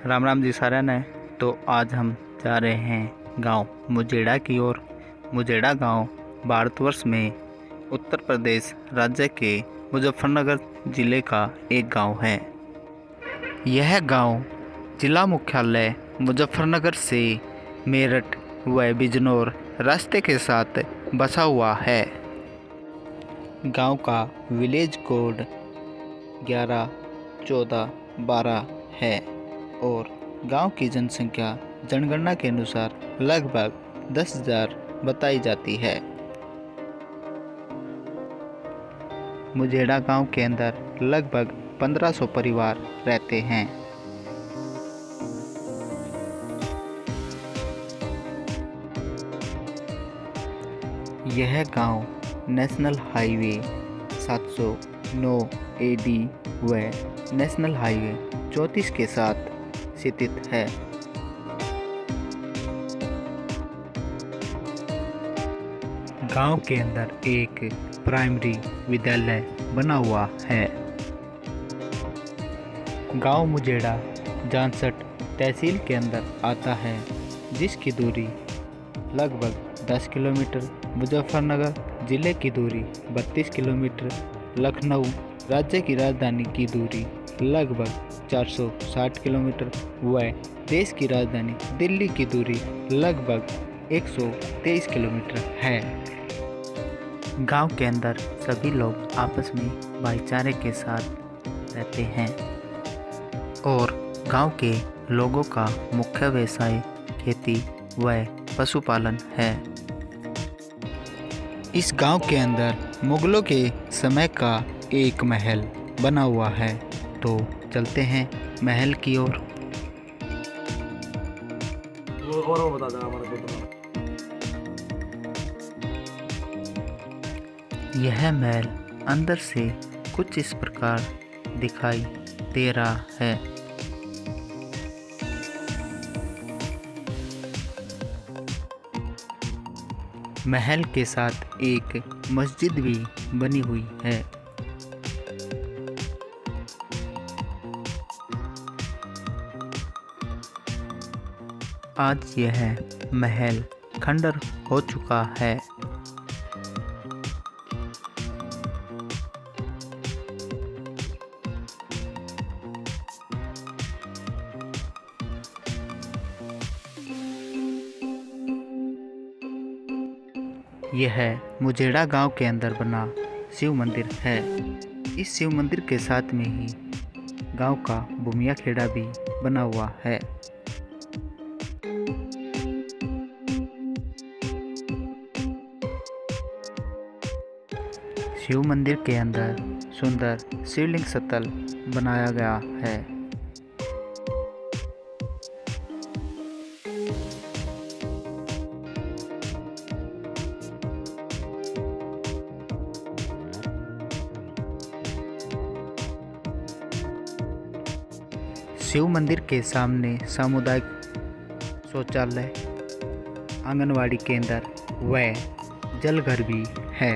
राम राम जी सारे ने। तो आज हम जा रहे हैं गांव मुजेड़ा की ओर। मुजेड़ा गांव भारतवर्ष में उत्तर प्रदेश राज्य के मुजफ्फरनगर जिले का एक गांव है। यह गांव जिला मुख्यालय मुजफ्फरनगर से मेरठ व बिजनौर रास्ते के साथ बसा हुआ है। गांव का विलेज कोड 111412 है और गांव की जनसंख्या जनगणना के अनुसार लगभग 10,000 बताई जाती है। मुजेड़ा गांव के अंदर लगभग 1500 परिवार रहते हैं। यह गांव नेशनल हाईवे 709 AD व नेशनल हाईवे 34 के साथ स्थित है। गांव के अंदर एक प्राइमरी विद्यालय बना हुआ है। गांव मुजेड़ा जानसठ तहसील के अंदर आता है, जिसकी दूरी लगभग 10 किलोमीटर। मुजफ्फरनगर जिले की दूरी 32 किलोमीटर। लखनऊ राज्य की राजधानी की दूरी लगभग 460 किलोमीटर व देश की राजधानी दिल्ली की दूरी लगभग 123 किलोमीटर है। गांव के अंदर सभी लोग आपस में भाईचारे के साथ रहते हैं और गांव के लोगों का मुख्य व्यवसाय खेती व पशुपालन है। इस गांव के अंदर मुगलों के समय का एक महल बना हुआ है, तो चलते हैं महल की ओर। यह महल अंदर से कुछ इस प्रकार दिखाई दे रहा है। महल के साथ एक मस्जिद भी बनी हुई है। आज यह महल खंडर हो चुका है। यह मुजेड़ा गांव के अंदर बना शिव मंदिर है। इस शिव मंदिर के साथ में ही गांव का भूमिया खेड़ा भी बना हुआ है। शिव मंदिर के अंदर सुंदर शिवलिंग स्थल बनाया गया है। शिव मंदिर के सामने सामुदायिक शौचालय, आंगनवाड़ी केंद्र व जलघर भी है।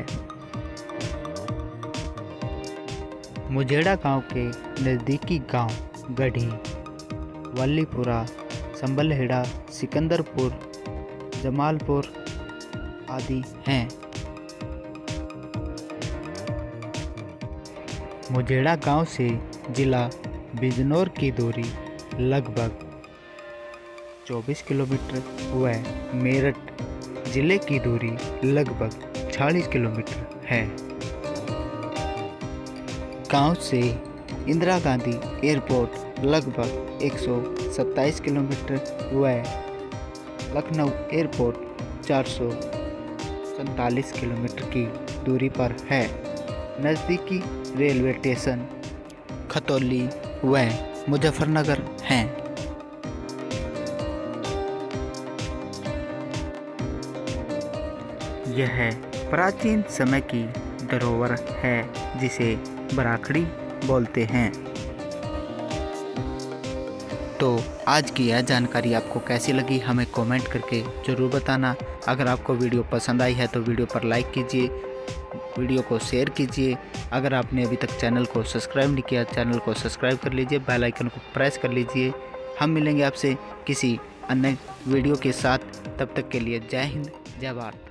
मुजेड़ा गांव के नज़दीकी गांव गढ़ी, वल्लीपुरा, संबलहेड़ा, सिकंदरपुर, जमालपुर आदि हैं। मुजेड़ा गांव से जिला बिजनौर की दूरी लगभग 24 किलोमीटर व मेरठ जिले की दूरी लगभग 40 किलोमीटर है। गांव से इंदिरा गांधी एयरपोर्ट लगभग 127 किलोमीटर व लखनऊ एयरपोर्ट 447 किलोमीटर की दूरी पर है। नज़दीकी रेलवे स्टेशन खतौली व मुजफ्फरनगर हैं। यह प्राचीन समय की धरोहर है, जिसे बराखड़ी बोलते हैं। तो आज की यह जानकारी आपको कैसी लगी हमें कमेंट करके ज़रूर बताना। अगर आपको वीडियो पसंद आई है तो वीडियो पर लाइक कीजिए, वीडियो को शेयर कीजिए। अगर आपने अभी तक चैनल को सब्सक्राइब नहीं किया, चैनल को सब्सक्राइब कर लीजिए, बेल आइकन को प्रेस कर लीजिए। हम मिलेंगे आपसे किसी अन्य वीडियो के साथ। तब तक के लिए जय हिंद, जय भारत।